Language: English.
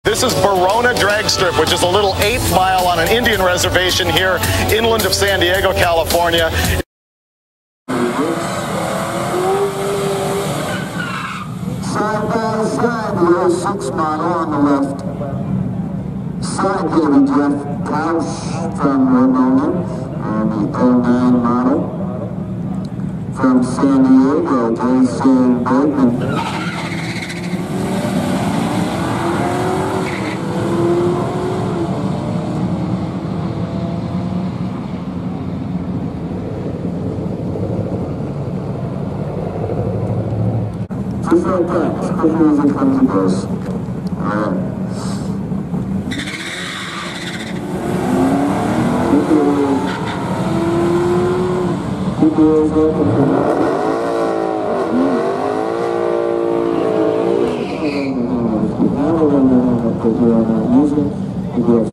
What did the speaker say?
This is Barona Drag Strip, which is a little 8th mile on an Indian reservation here inland of San Diego, California. Side by side, the 06 model on the left. Side baby Jeff Klaus from Barona, the 09 model. From San Diego, Jason Bergman. Just like that, as quickly as it comes and goes. Alright. Keep your ears open.